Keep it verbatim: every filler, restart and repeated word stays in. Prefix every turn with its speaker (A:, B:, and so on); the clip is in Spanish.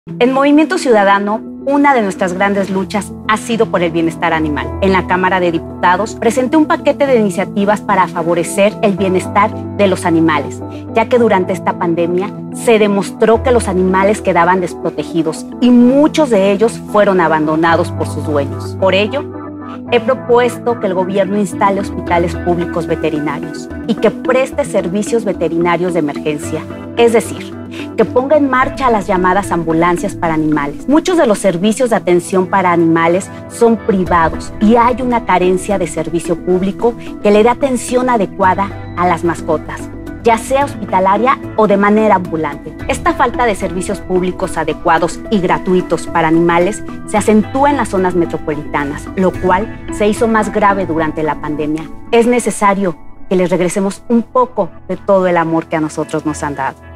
A: En Movimiento Ciudadano, una de nuestras grandes luchas ha sido por el bienestar animal. En la Cámara de Diputados presenté un paquete de iniciativas para favorecer el bienestar de los animales, ya que durante esta pandemia se demostró que los animales quedaban desprotegidos y muchos de ellos fueron abandonados por sus dueños. Por ello, he propuesto que el gobierno instale hospitales públicos veterinarios y que preste servicios veterinarios de emergencia, es decir, que ponga en marcha las llamadas ambulancias para animales. Muchos de los servicios de atención para animales son privados y hay una carencia de servicio público que le dé atención adecuada a las mascotas, ya sea hospitalaria o de manera ambulante. Esta falta de servicios públicos adecuados y gratuitos para animales se acentúa en las zonas metropolitanas, lo cual se hizo más grave durante la pandemia. Es necesario que les regresemos un poco de todo el amor que a nosotros nos han dado.